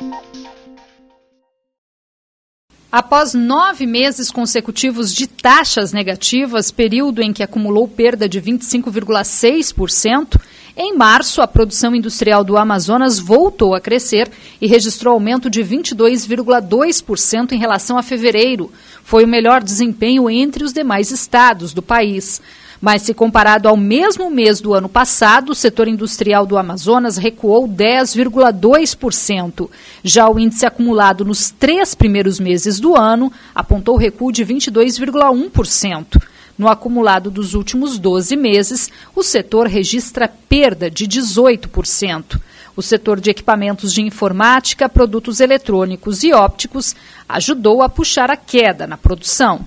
Após 9 meses consecutivos de taxas negativas, período em que acumulou perda de 25,6%, em março a produção industrial do Amazonas voltou a crescer e registrou aumento de 22,2% em relação a fevereiro. Foi o melhor desempenho entre os demais estados do país. Mas, se comparado ao mesmo mês do ano passado, o setor industrial do Amazonas recuou 10,2%. Já o índice acumulado nos 3 primeiros meses do ano apontou recuo de 22,1%. No acumulado dos últimos 12 meses, o setor registra perda de 18%. O setor de equipamentos de informática, produtos eletrônicos e ópticos ajudou a puxar a queda na produção.